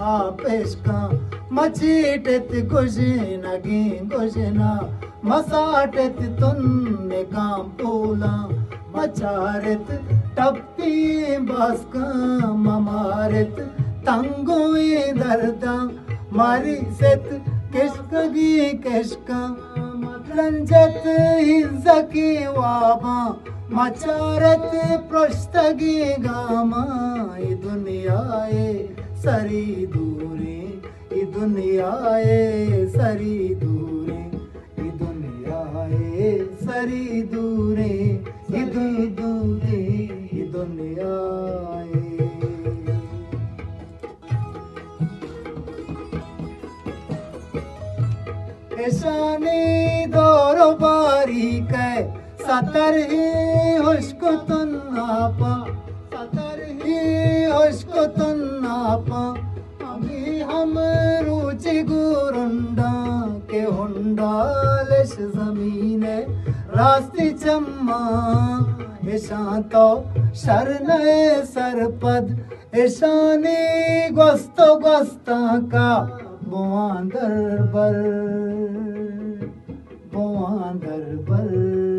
पेशका मचीटत गुजनगी गुजना मसाटत तुन्ने काम पूला मचारत टप्पी बास्का ममारत तंगोई दर्दा मारी सेत किशकगी किशका रंजत हिजकी वाबा मचारत प्रस्तगी गामा ई दुनियाए सरी दूरे ई दुनियाए सरी दूरे ई दुनियाए सरी दूरे ई दूरे ई दुनियाए ऐशानी दौरो बारी कै सतर ही हुश्क तुन्नापा सतर ही हुश्क तुन्नापा अभी हम रुचि गुरुंडा के हुंडालिश जमीने रास्ती चम्मा ऐशा तो शरने सरपद ऐशानी गोस्तो गोस्ता का बुआं दरबर